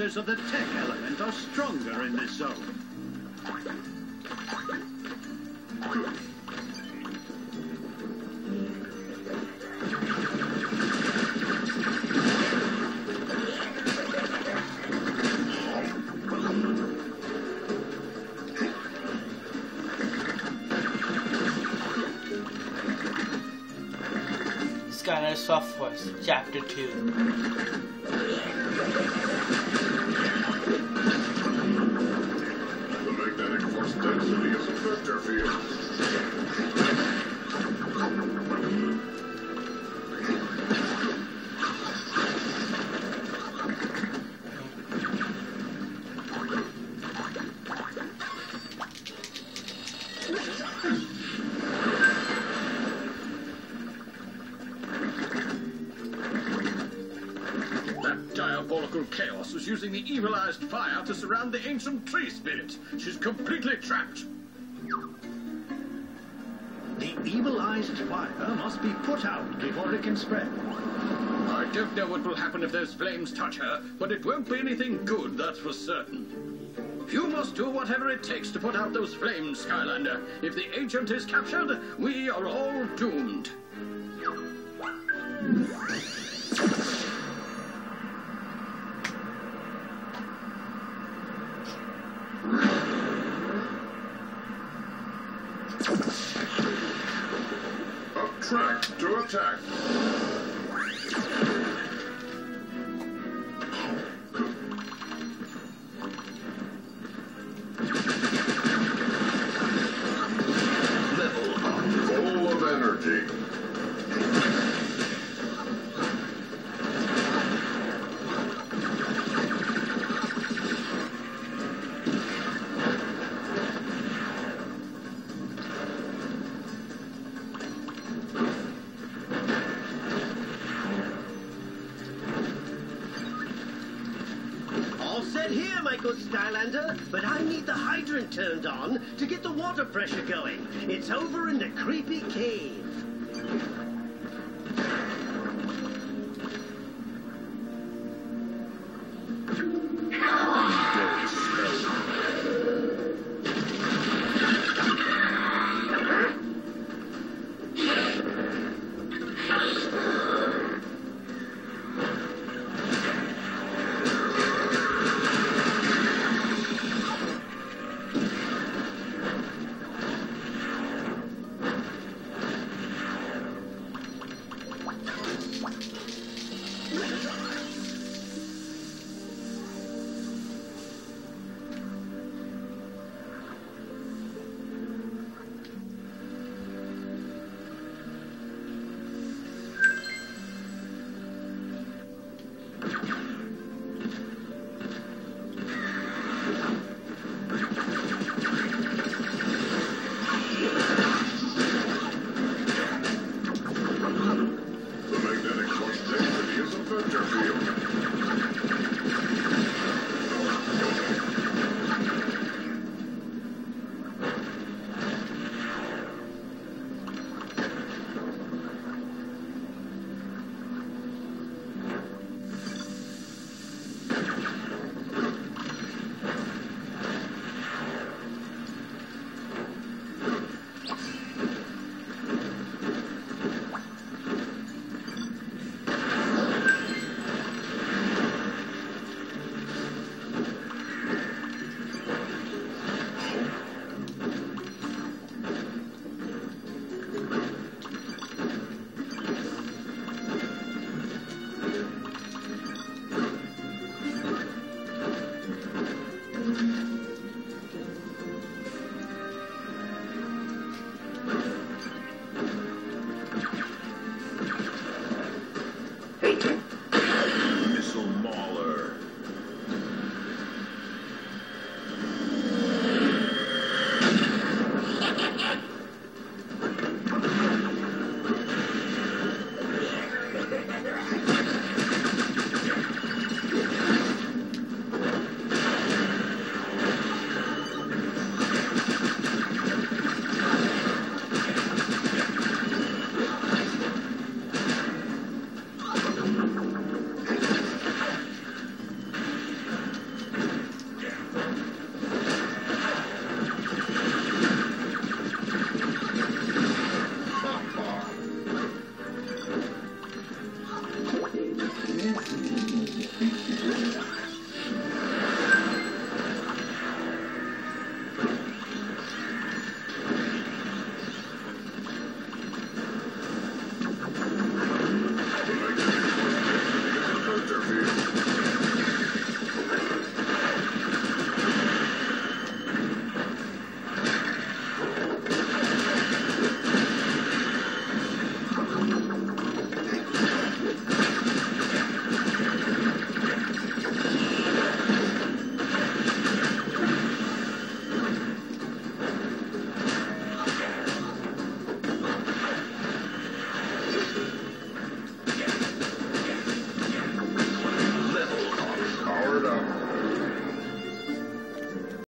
users of the tech element are stronger in this zone. Skylander Soft Force, Chapter 2. The magnetic force density is a vector field. Diabolical chaos was using the evilized fire to surround the ancient tree spirit. She's completely trapped. The evilized fire must be put out before it can spread. I don't know what will happen if those flames touch her, but it won't be anything good, that's for certain. You must do whatever it takes to put out those flames, Skylander. If the agent is captured, we are all doomed. Track to attack. Level up. Full of energy. Here, my good Skylander, but I need the hydrant turned on to get the water pressure going. It's over in the creepy cave.